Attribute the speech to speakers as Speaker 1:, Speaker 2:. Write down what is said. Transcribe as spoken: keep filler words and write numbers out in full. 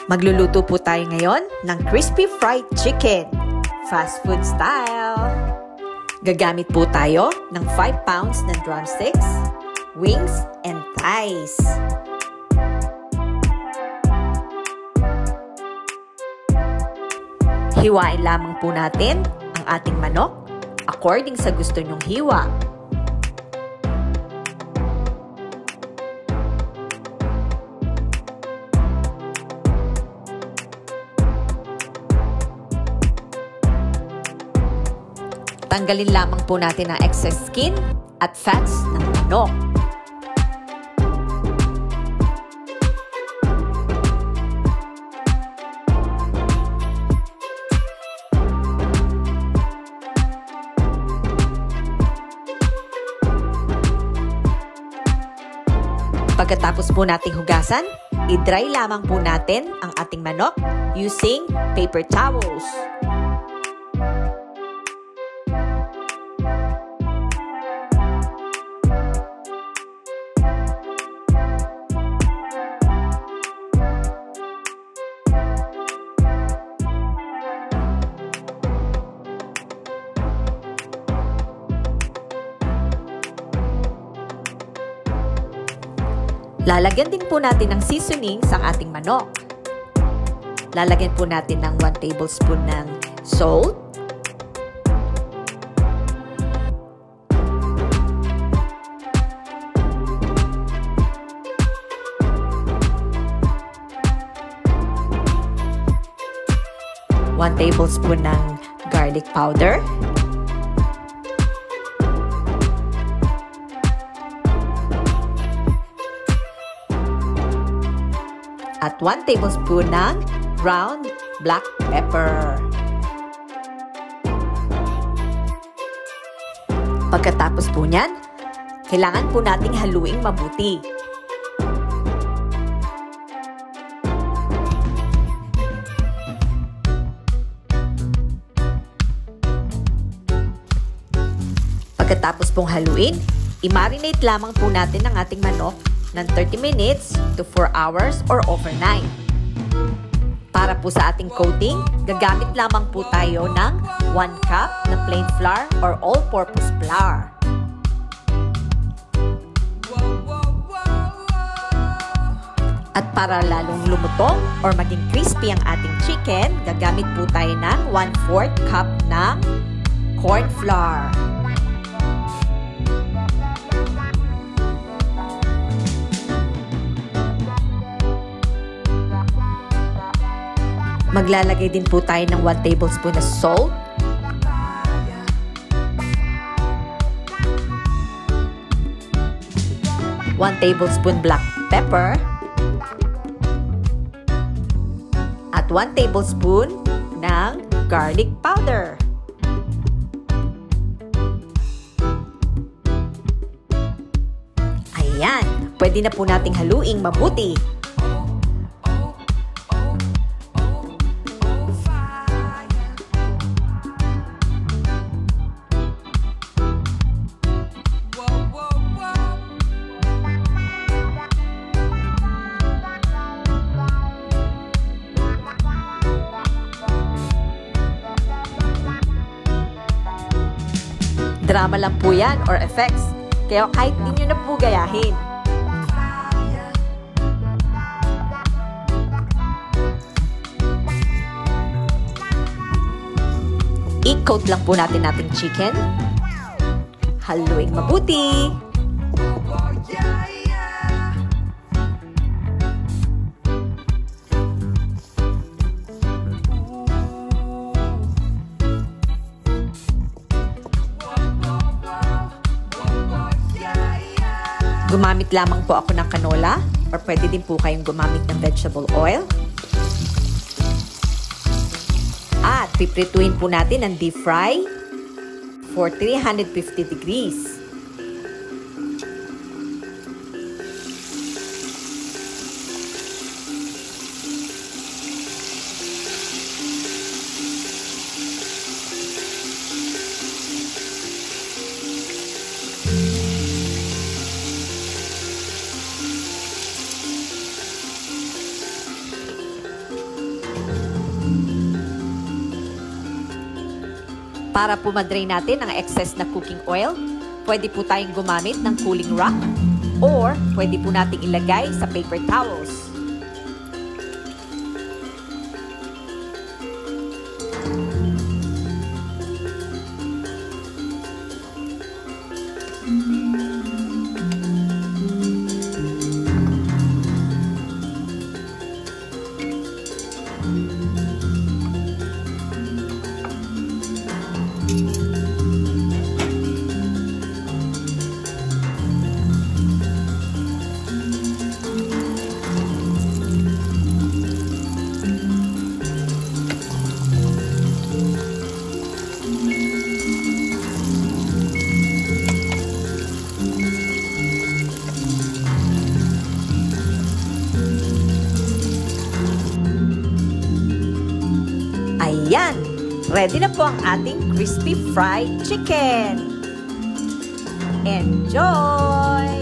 Speaker 1: Magluluto po tayo ngayon ng crispy fried chicken, fast food style. Gagamit po tayo ng five pounds ng drumsticks, wings, and thighs. Hiwain lamang po natin ang ating manok according sa gusto nyong hiwa. Tanggalin lamang po natin ang excess skin at fats ng manok. Pagkatapos po nating hugasan, i-dry lamang po natin ang ating manok using paper towels. Lalagyan din po natin ng seasoning sa ating manok. Lalagyan po natin ng one tablespoon ng salt, one tablespoon ng garlic powder, at one tablespoon ng ground black pepper. Pagkatapos po niyan, kailangan po nating haluing mabuti. Pagkatapos pong haluin, i-marinate lamang po natin ang ating manok ng thirty minutes to four hours or overnight. Para po sa ating coating, gagamit lamang po tayo ng one cup na plain flour or all-purpose flour. At para lalong lumutong or maging crispy ang ating chicken, gagamit po tayo ng one fourth cup ng corn flour. Maglalagay din po tayo ng one tablespoon na salt, one tablespoon black pepper, at one tablespoon ng garlic powder. Ayan, pwede na po nating haluing mabuti. Drama lang po yan or effects, kaya kahit di nyo na po gayahin. I-coat lang po natin nating chicken. Haluin mabuti. Gumamit lamang po ako ng canola or pwede din po kayong gumamit ng vegetable oil. At piprituin po natin ang deep fry for three hundred fifty degrees. Para po ma-drain natin ang excess na cooking oil, pwede po tayong gumamit ng cooling rack or pwede po nating ilagay sa paper towels. Ayan! Ready na po ang ating crispy fried chicken! Enjoy!